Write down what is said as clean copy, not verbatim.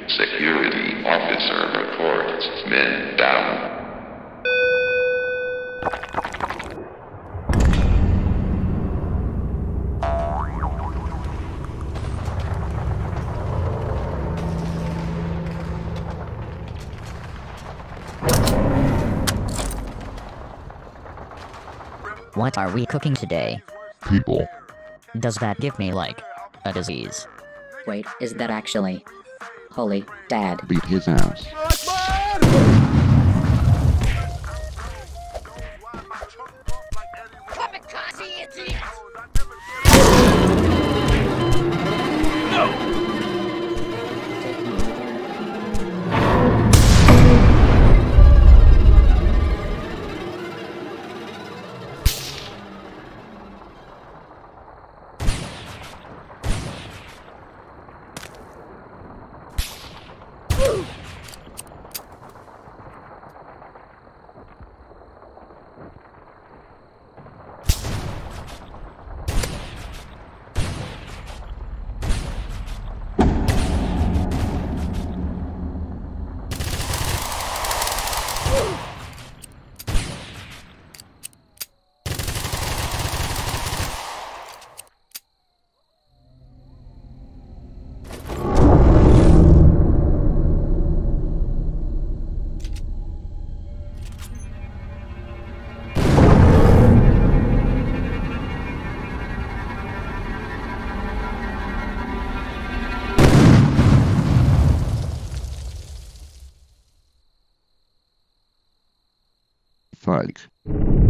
Security officer reports men down. What are we cooking today? People. Does that give me, like, a disease? Wait, is that actually? Holy dad. Beat his ass. Fudge.